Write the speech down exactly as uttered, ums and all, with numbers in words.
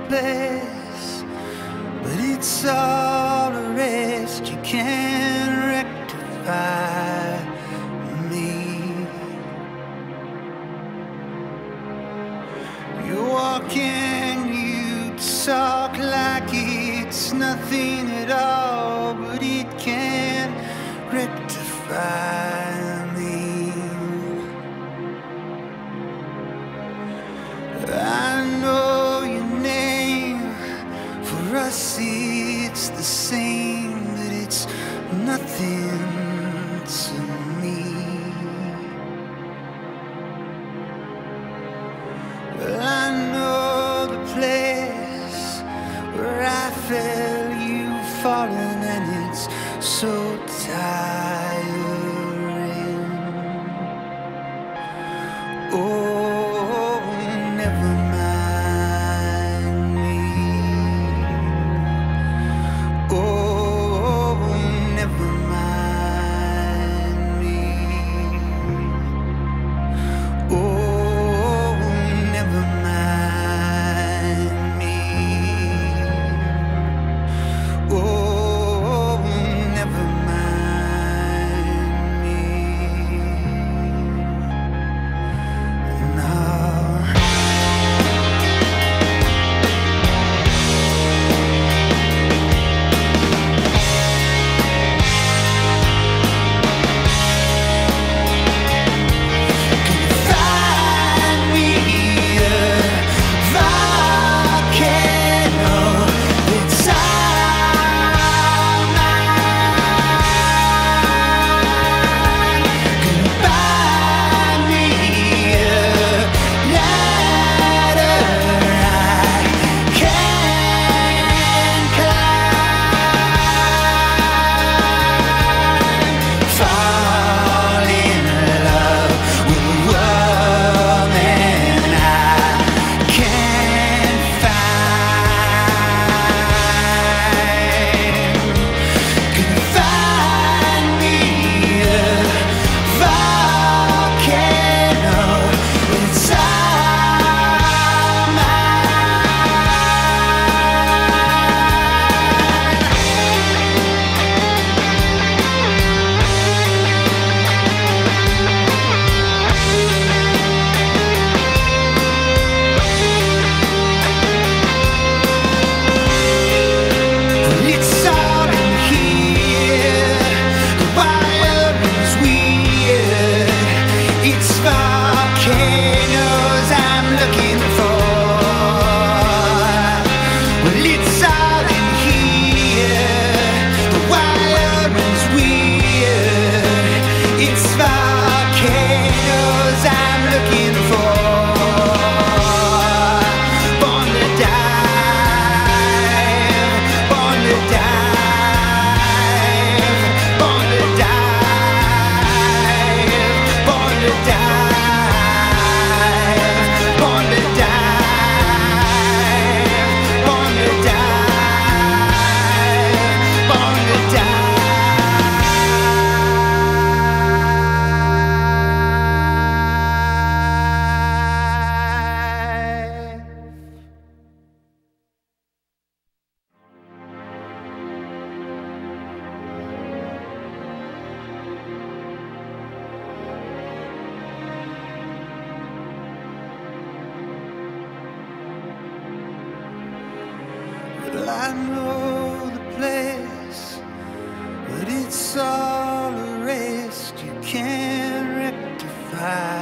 place, but it's all a rest. You can't rectify me. You walk in, you talk like it's nothing at all, but it can't rectify me. I know your name, for us it's the same, but it's nothing to me. I know the place where I fell, you've fallen, and it's so tiring. Oh, never mind me. Oh, never mind me. Oh, never mind me. Oh, never mind me. Now find me a volcano that's all mine. Gonna buy me a ladder I can climb. Fall in love with a woman I can't find. Gonna find me a volcano that's all mine. It's all in here. The wiring's weird. It's volcanoes I'm looking for. Well, it's all in here. The wiring's weird. It's volcanoes I'm looking for. Born to dive, born to dive, born to dive, born to dive, born to dive, born to dive, born to dive. Well, I know the place, but it's all a rest. You can't rectify